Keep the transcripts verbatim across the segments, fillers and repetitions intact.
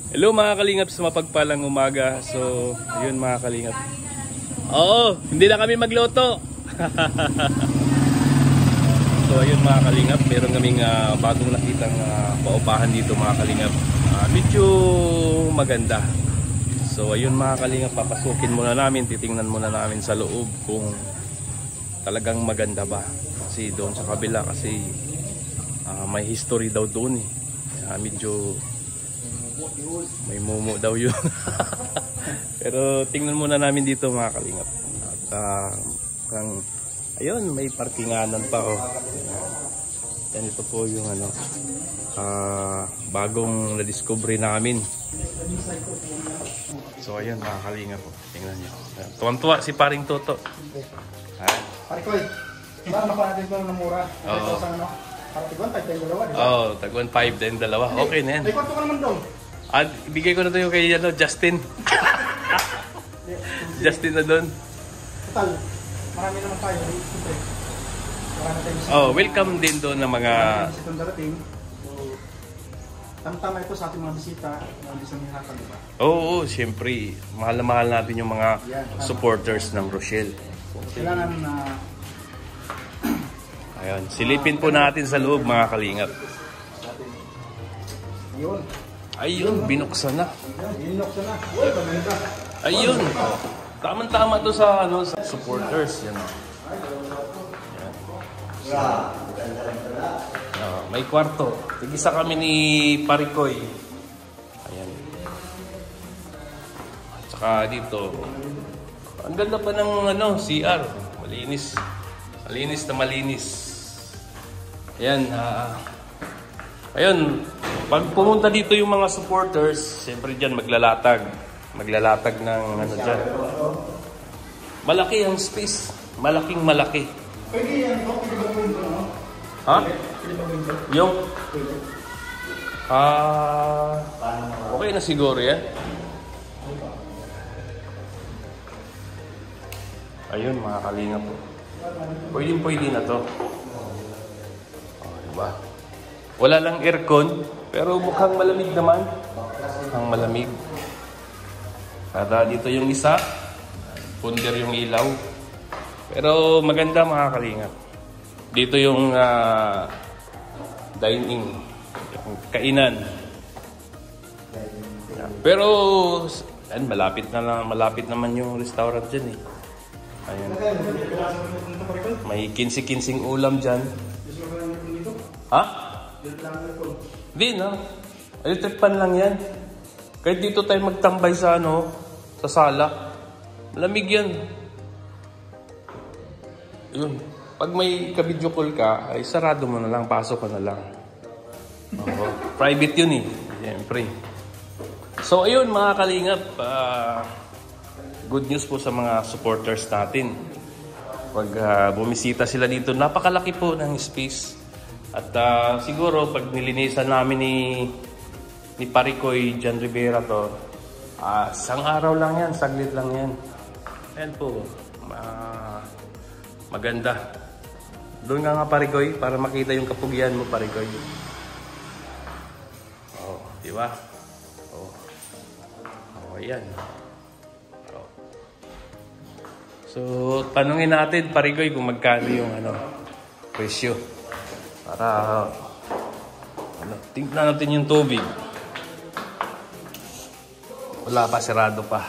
Hello mga kalingap sa mapagpalang umaga. So, ayun mga kalingap. Oo, hindi na kami magluto. So, ayun mga kalingap, meron kaming uh, bagong nakitang uh, paupahan dito mga kalingap. Uh, medyo maganda. So, ayun mga kalingap, papasukin muna namin, titingnan muna namin sa loob kung talagang maganda ba. Kasi doon sa kabila kasi uh, may history daw doon eh. Uh, medyo may mumu daw yun. Pero tingnan muna namin dito mga kalingap. At uh, kang, ayun, may parkinganan pa oh. Yan, ito po yung ano uh, bagong na-discovery namin. So ayun mga kalingap po, tingnan nyo. Tuwang-tuwa si paring Toto. Parikoy, ba nakuha natin ito ng mura? Oo. Ano? Para tiguan, tag tayong dalawa, di ba? Oo, tagwan five din dalawa. Okay na yan. Ay, kwarto ka naman daw. At ibigay ko na ito yung kay ano, Justin. Justin na doon. Total, marami naman tayo. Siyempre, marami tayo. Oh, welcome din doon ng mga... Itong darating. So, tama-tama ito sa ating mga bisita. Mga bisang hihakal, di ba? Oo, oh, siyempre. Mahal na mahal natin yung mga supporters ng Rochelle. Kailangan na... Ayun, silipin po natin sa loob mga kalingap. Ayun. Ayun, binuksan na. Binuksan na. Uy, maganda. Ayun. Tama-tama to sa ano sa supporters, yan. Uh, may kwarto. Tig-isa kami ni Parikoy. Ayan. At saka dito. Ang ganda pa ng ano, C R. Malinis. Malinis na malinis. Ayan. Uh, ayun. Pag pumunta dito yung mga supporters, siyempre dyan maglalatag. Maglalatag ng ano dyan. Malaki ang space. Malaking malaki. Pwede yan ito? Pwede ba window, no? Ha? Pwede ba window? Yung? Pwede. Ah... okay na siguro yan. Ayun mga kalinga po. Pwede pwede na to. Oh, diba? Wala lang aircon. Pero mukhang malamig naman. Mukhang malamig. Kada dito yung isa. Punder yung ilaw. Pero maganda mga kalingap. Dito yung uh, dining. Yung kainan. Pero yan, malapit na lang, malapit naman yung restaurant dyan eh. Ayan. May kinsi-kinsing ulam dyan. Ha? Hindi na. Electric pan lang yan. Kahit dito tayo magtambay sa ano, sa sala. Malamig yan. Yun. Pag may ka-video call ka, ay sarado mo na lang, pasok ka na lang. Oo. Private yun eh. Siyempre. So ayun mga kalingap, uh, good news po sa mga supporters natin. Pag uh, bumisita sila dito, napakalaki po ng space. At uh, siguro pag nilinisan namin ni ni Parikoy John Rivera to, uh, isang araw lang yan, saglit lang yan. Ayan po, uh, maganda. Doon nga nga Parikoy, para makita yung kapugian mo Parikoy. Oh, di ba? Oh. Oh, ayan. Oh. So, tanungin natin Parikoy kung magkano yung ano, presyo. Para ano, tingnan natin yung tubig. Wala pa, sarado pa.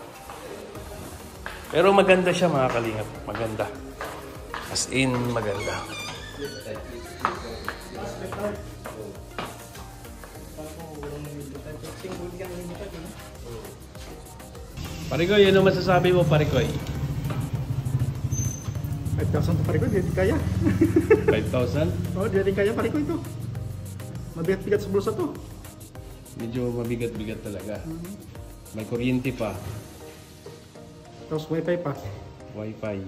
Pero maganda siya mga kalingap. Maganda. As in, maganda. Parikoy, ano masasabi mo Parikoy? five thousand to Parikoy, di kaya. five thousand? Oo, oh, di kaya Parikoy ito. Mabigat-bigat sa bulsa to. Medyo mabigat-bigat talaga. Mm-hmm. May kuryente pa. Tapos wifi pa. Wifi.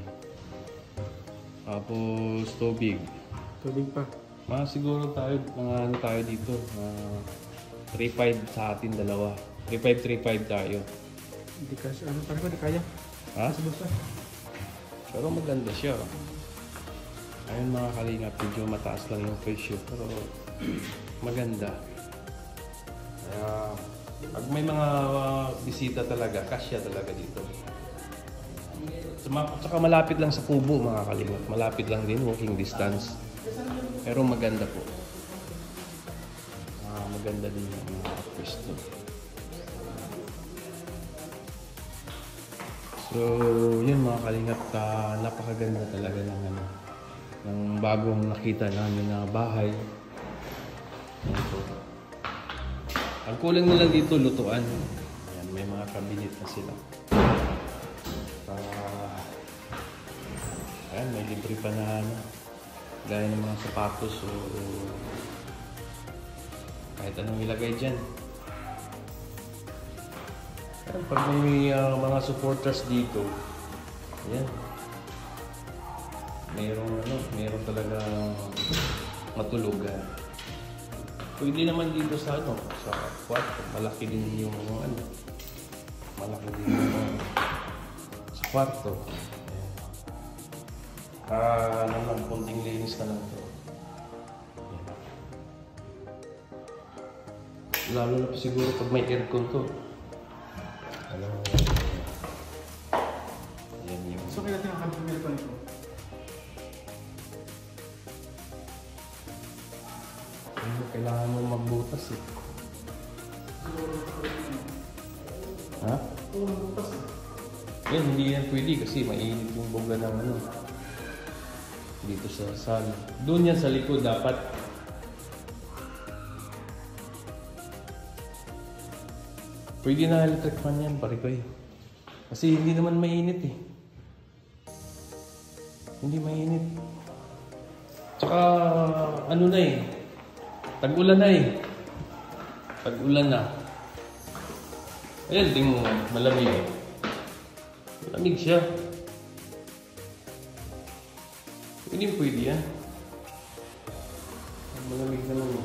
Tapos tubig. Tubig pa. Mga siguro tayo, mga ano tayo dito. Uh, three five sa atin dalawa. three five, three five tayo. Hindi kasi, ano Parikoy, di kaya. Ha? Sa bulsa. Pero maganda siya. Ayun mga kalingap, medyo mataas lang yung presyo. Pero maganda. Kaya Pag may mga uh, bisita talaga, kasya talaga dito. Tsaka malapit lang sa kubo mga kalingap. Malapit lang din, walking distance. Pero maganda po. Ah, maganda din yung mga pwesto. So, yun mga kalingap, uh, napakaganda talaga ng ano, ng bagong nakita namin na bahay. Ang kulang na lang dito, lutuan. Ayan, may mga cabinet na sila. Uh, ayan, may libre pa na ano, gaya ng mga sapatos o kahit anong ilagay dyan. Ayan, pag may uh, mga supporters dito, ayan, mayroong ano, mayroong talaga matulugan. Pwede naman dito sa ano, sa kwarto, malaki din yung ano, malaki din yung ano, sa kwarto. Ah, ano lang, konting linis ka lang to. Ayan. Lalo na siguro pag may aircon to. Alam mo yan. Yan yung... So kaya natin ang kampumin ko nito. Ano, kailangan mo magbutas eh. Ha? Oo, magbutas eh. Yan, hindi yan pwede kasi mainit yung boga ng ano. Dito sa sala. Doon yan sa likod dapat. Pwede na electric fan yan, pare ko eh. Kasi hindi naman mainit eh. Hindi mainit. Tsaka ano na eh. Tag-ulan na eh. Tag-ulan na. Ayan, tingnan mo. Malamig eh. Malamig siya. Hindi pwede yan. Malamig naman eh.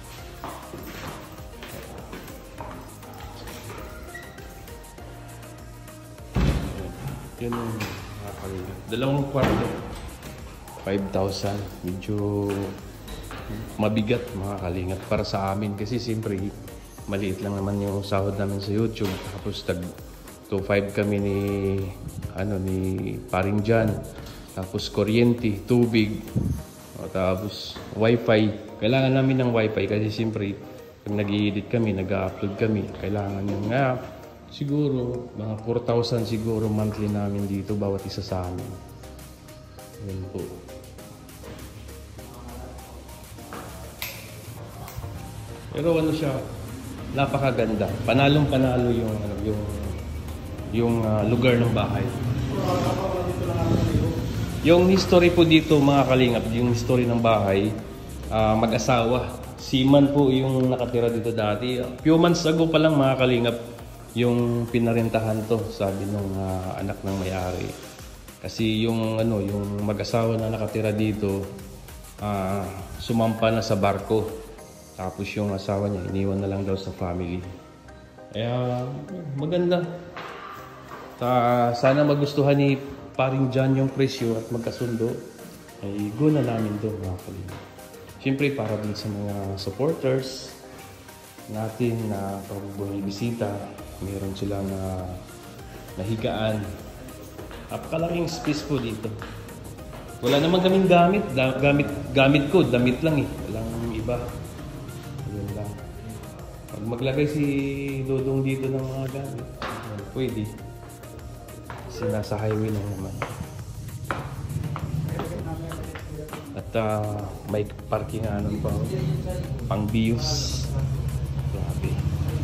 Yan ang nakakalimutan. Dalawang kwarto. five thousand. Medyo mabigat mga kalingap para sa amin. Kasi siyempre, maliit lang naman yung sahod namin sa YouTube. Tapos tag two five kami ni, ano, ni Paring Jan. Tapos kuryente, tubig. O, tapos wifi. Kailangan namin ng wifi kasi siyempre, pag nag-i-edit kami, nag-upload kami, kailangan yung nga. Siguro, mga four thousand siguro monthly namin dito, bawat isa sa amin. Yan po. Pero ano siya, napakaganda. Panalong panalo yung, ano, yung, yung uh, lugar ng bahay. Yung history po dito mga kalingap, yung history ng bahay, uh, mag-asawa. Seaman po yung nakatira dito dati. Few months ago pa lang mga kalingap, yung pinarentahan to, sabi nung uh, anak ng may-ari. Kasi yung ano, yung mag-asawa na nakatira dito, uh, sumampa na sa barko. Tapos yung asawa niya, iniwan na lang daw sa family. Kaya maganda. Ta, sana magustuhan ni Paring Jan yung presyo at magkasundo. Ay go na namin doon mga kalingap. Siyempre para din sa mga supporters natin na pag bumibisita, meron silang uh, nahigaan. Napakalaking space po dito. Wala naman kaming gamit. Da gamit, gamit ko, damit lang eh. Walang iba. Yun lang. Pag maglagay si Dodong dito ng mga gamit, pwede. Kasi nasa highway lang naman. At uh, may parking ano pa, pang bios. Grabe.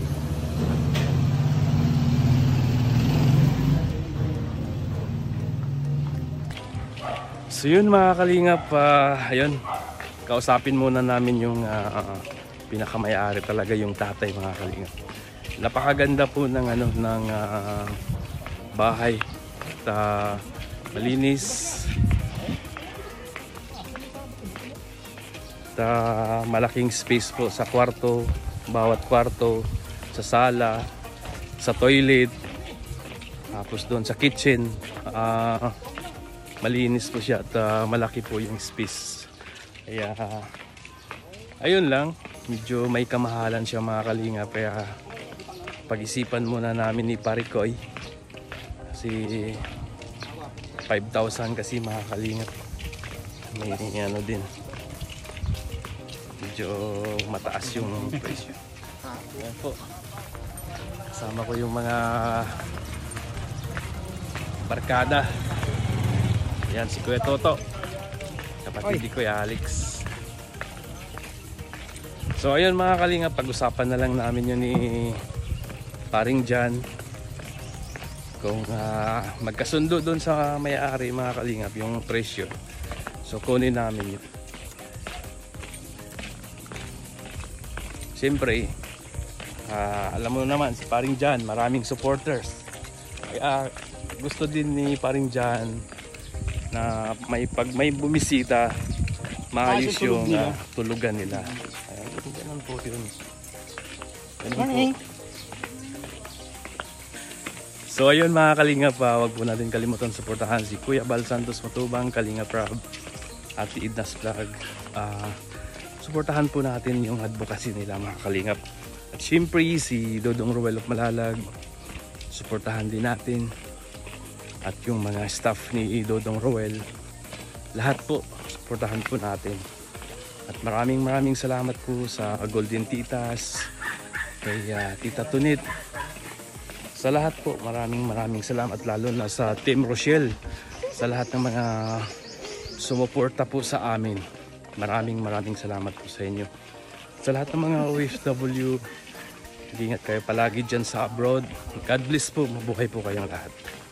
So yun mga kalingap, uh, ayun, kausapin muna namin yung uh, uh, pinakamay-ari talaga, yung tatay mga kalingap. Napakaganda po ng ano ng uh, bahay. At uh, malinis. At uh, malaking space po sa kwarto, bawat kwarto, sa sala, sa toilet, tapos doon sa kitchen. Uh, malinis po siya at uh, malaki po yung space. Kaya uh, ayun lang, medyo may kamahalan siya mga kalingap. Kaya pag-isipan muna namin ni Parikoy kasi five thousand kasi mga kalingap, may ano din, medyo mataas yung presyo. Ayan po, kasama ko yung mga barkada. Yan si Kuya Toto, kapatid ni Kuya Alex. So ayun mga kalingap, pag-usapan na lang namin yun ni Paring Jan kung uh, magkasundo doon sa may-ari mga kalingap yung presyo. So kunin namin yun. Siyempre uh, alam mo naman si Paring Jan, maraming supporters, kaya gusto din ni Paring Jan na may pag may bumisita maayos yung uh, tulugan nila. Ganun po yun. Ganun po. So ayun mga kalingap, uh, wag po natin kalimutan suportahan si Kuya Bal Santos Matubang, Kalingap Rob, Ate Idnas Vlog. Uh, suportahan po natin yung advocacy nila mga kalingap. At syempre si Dodong Ruel of Malalag, suportahan din natin. At yung mga staff ni Dodong Ruel, lahat po suportahan po natin. At maraming maraming salamat po sa Golden Titas, kay uh, Tita Tunit, sa lahat po. Maraming maraming salamat, lalo na sa Team Rochelle, sa lahat ng mga sumuporta po sa amin. Maraming maraming salamat po sa inyo. Sa lahat ng mga O F W, ingat kayo palagi dyan sa abroad. God bless po, mabuhay po kayong lahat.